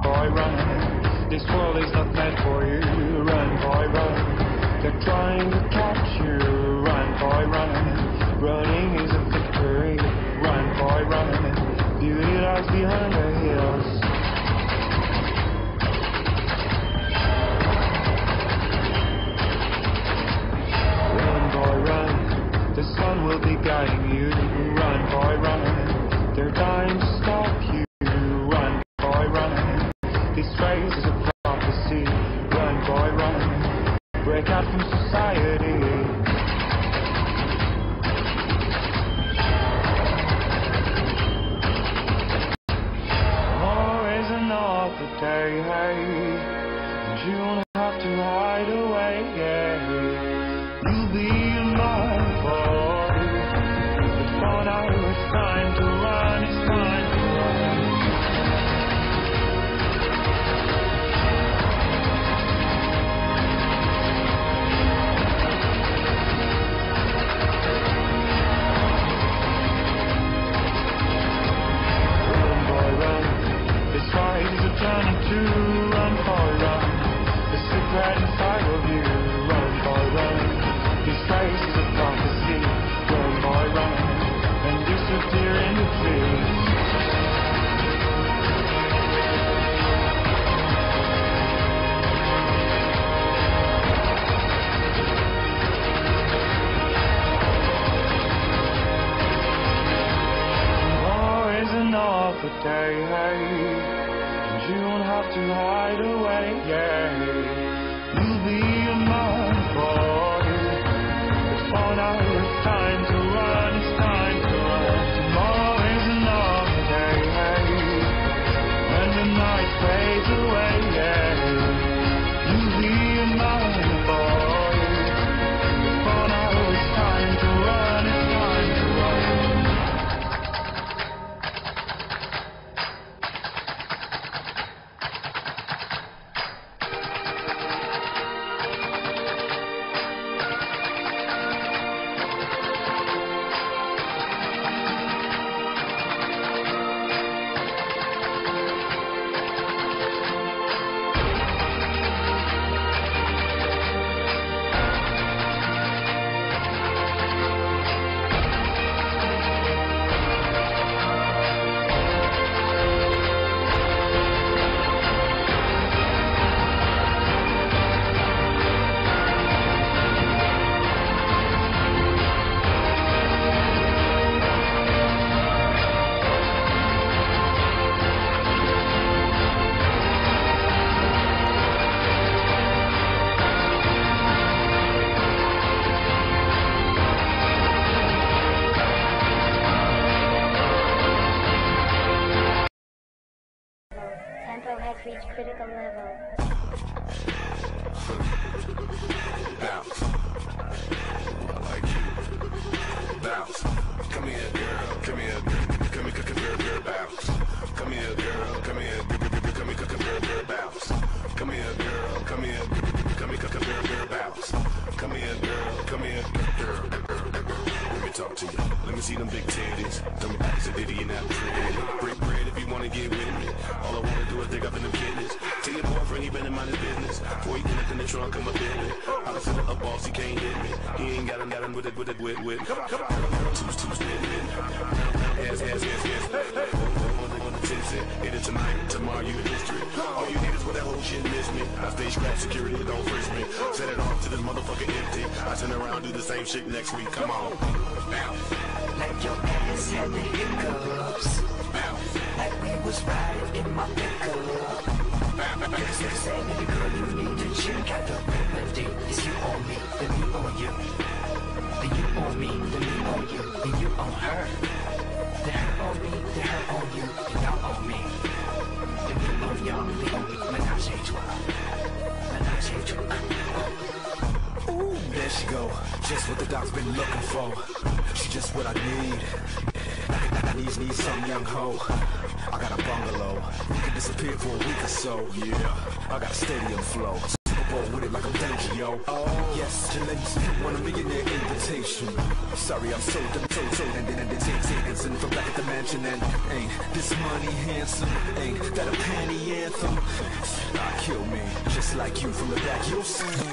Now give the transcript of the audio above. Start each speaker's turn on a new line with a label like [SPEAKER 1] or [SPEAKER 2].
[SPEAKER 1] boy, run. This world is not meant for you. Run, boy, run. They're trying to catch you. Run, boy, run. Running is a victory. Run, boy, run. Beauty lies behind the hills. Run, boy, run. The sun will be guiding you. Run, boy, run. They're trying to stop you. Run, boy, run. This race is a prophecy. Run, boy, run. Break out from society. War is another day, hey, and you don't have to hide away, yeah. You'll be in my boy. But for now it's time to run, it's time to run. Run, boy, run. This fight is a journey to run, boy, run. The secret inside of you. Run, boy, run. This race is a prophecy. Run, boy, run. And disappear in the trees. War is another day, hey, and you don't have to hide away, yeah. You'll be a man, boy. But for now it's time to run, it's time to run. Tomorrow is another day, hey, when the night fades away, yeah. You'll be a man, boy. But for now it's time to run, it's time to run.
[SPEAKER 2] Tempo has reached critical level.
[SPEAKER 3] Bounce. I like you. Bounce. Come here, girl. Come here, girl. Come here, girl, bounce. Come here, girl. Come here, come here, girl, bounce. Come here, girl. Come here, come here, girl, bounce. Come here, girl. Come here, girl. Let me talk to you. Let me see them big titties. Tell me ask a ditty and that pretty. Break bread if you wanna get with me. All I wanna do is dig up in the business. Tell your boyfriend he better mind his business. Before he can look in the trunk of my Bentley. I done sent a boss, he can't hit me. He ain't got him with it. Too spin. Yes. On the tipsy. Hit it tonight, tomorrow you in history. All you need is what that whole shit miss me. I stay scratch security, don't frisk me. Set it off to this motherfucker empty. I turn around, do the same shit next week. Come on. Bounce.
[SPEAKER 4] Like your ass had the hiccups.
[SPEAKER 3] Bounce.
[SPEAKER 4] Like we was riding in my pickup. Yes, say, baby girl, you need to check out the remedy. It's you on me, then me on you. Then you on me, then me on you. Then you on her. Then her on me, then her on you. Then y'all on me. Then we on y'all, we on me. Menage a trois. Menage a trois.
[SPEAKER 5] Ooh, there she go. Just what the doc's been looking for. She just what I need. I need some young hoe. I got a bungalow. We can disappear for a week or so. Yeah, I got a stadium flow. Super Bowl with it like I'm danger, yo. Oh yes, Jalen, you want a millionaire invitation. Sorry, I'm so and then take dancing from back at the man. mansion, and ain't this money handsome? Ain't that a panty anthem? Kill me, just like you from the back, you'll see.